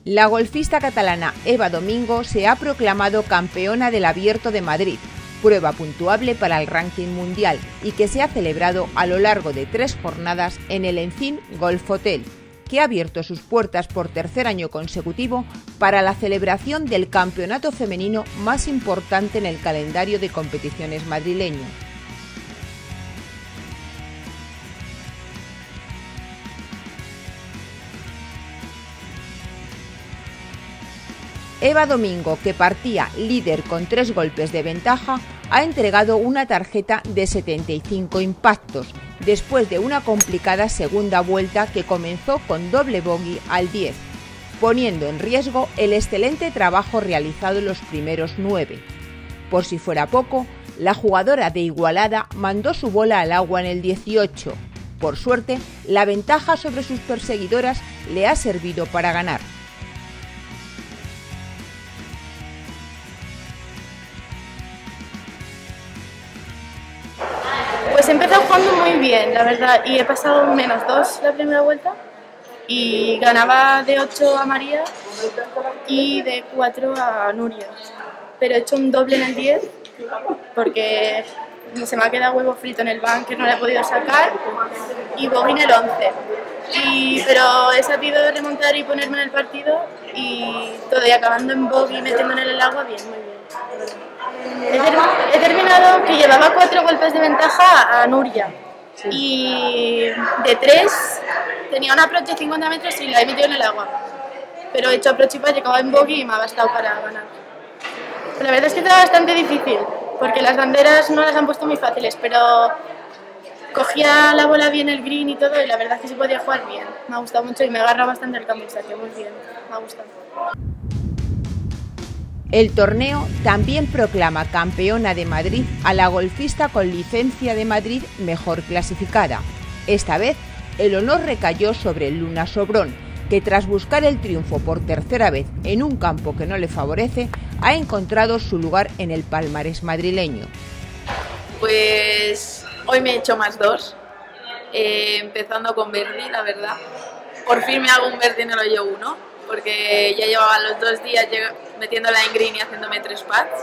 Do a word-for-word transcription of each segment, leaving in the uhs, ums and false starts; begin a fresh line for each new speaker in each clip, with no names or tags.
La golfista catalana Eva Domingo se ha proclamado campeona del Abierto de Madrid, prueba puntuable para el ranking mundial y que se ha celebrado a lo largo de tres jornadas en el Encín Golf Hotel, que ha abierto sus puertas por tercer año consecutivo para la celebración del campeonato femenino más importante en el calendario de competiciones madrileño. Eva Domingo, que partía líder con tres golpes de ventaja, ha entregado una tarjeta de setenta y cinco impactos, después de una complicada segunda vuelta que comenzó con doble bogey al diez, poniendo en riesgo el excelente trabajo realizado en los primeros nueve. Por si fuera poco, la jugadora de Igualada mandó su bola al agua en el dieciocho. Por suerte, la ventaja sobre sus perseguidoras le ha servido para ganar.
Pues he empezado jugando muy bien, la verdad, y he pasado menos dos la primera vuelta y ganaba de ocho a María y de cuatro a Nuria, pero he hecho un doble en el diez porque se me ha quedado huevo frito en el bunker, no lo he podido sacar, y bogey en el once, y, pero he sabido remontar y ponerme en el partido y todo, y acabando en bogey y metiéndome en el agua bien, muy bien. He, ter he terminado que llevaba cuatro golpes de ventaja a Nuria, sí. Y de tres tenía un approach de cincuenta metros y la he metido en el agua, pero he hecho approach y he acabado en bogey y me ha bastado para ganar. Pero la verdad es que estaba bastante difícil porque las banderas no las han puesto muy fáciles, pero cogía la bola bien el green y todo y la verdad es que se podía jugar bien. Me ha gustado mucho y me agarra bastante el campo, o sea que muy bien, me ha gustado.
El torneo también proclama campeona de Madrid a la golfista con licencia de Madrid mejor clasificada. Esta vez, el honor recayó sobre Luna Sobrón, que tras buscar el triunfo por tercera vez en un campo que no le favorece, ha encontrado su lugar en el palmarés madrileño.
Pues hoy me he hecho más dos, eh, empezando con birdie, la verdad. Por fin me hago un birdie en el hoyo uno, porque ya llevaba los dos días metiéndola en green y haciéndome tres putts.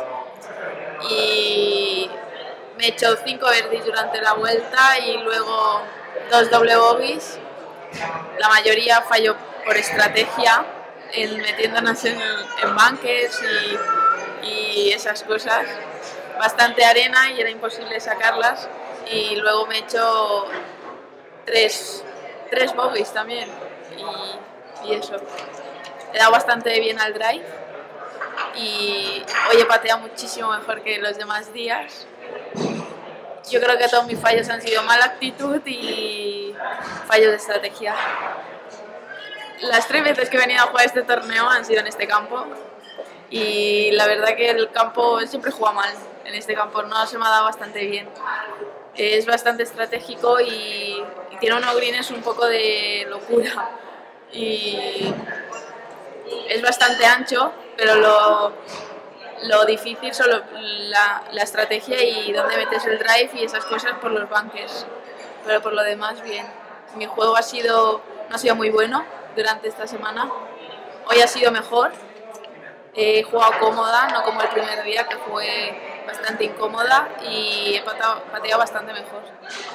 Y me he hecho cinco birdies durante la vuelta y luego dos doble bogeys. La mayoría falló por estrategia, en metiéndonos en, en bunkers y, y esas cosas. Bastante arena y era imposible sacarlas. Y luego me he hecho tres, tres bogeys también. Y, y eso. He dado bastante bien al drive y hoy he pateado muchísimo mejor que los demás días. Yo creo que todos mis fallos han sido mala actitud y fallos de estrategia. Las tres veces que he venido a jugar este torneo han sido en este campo y la verdad que el campo siempre juega mal. En este campo no se me ha dado bastante bien. Es bastante estratégico y, y tiene unos greens un poco de locura. Y es bastante ancho, pero lo, lo difícil son lo, la, la estrategia y dónde metes el drive y esas cosas por los bunkers. Pero por lo demás, bien. Mi juego ha sido, no ha sido muy bueno durante esta semana. Hoy ha sido mejor. He jugado cómoda, no como el primer día, que jugué bastante incómoda y he pateado, pateado bastante mejor.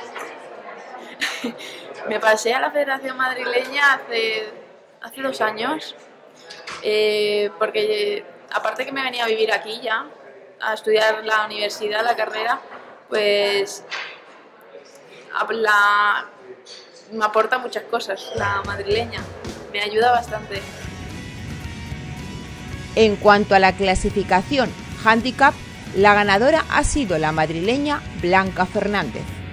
Me pasé a la Federación Madrileña hace, hace dos años. Eh, porque aparte que me venía a vivir aquí ya, a estudiar la universidad, la carrera, pues la, me aporta muchas cosas la madrileña, me ayuda bastante.
En cuanto a la clasificación handicap, la ganadora ha sido la madrileña Blanca Fernández.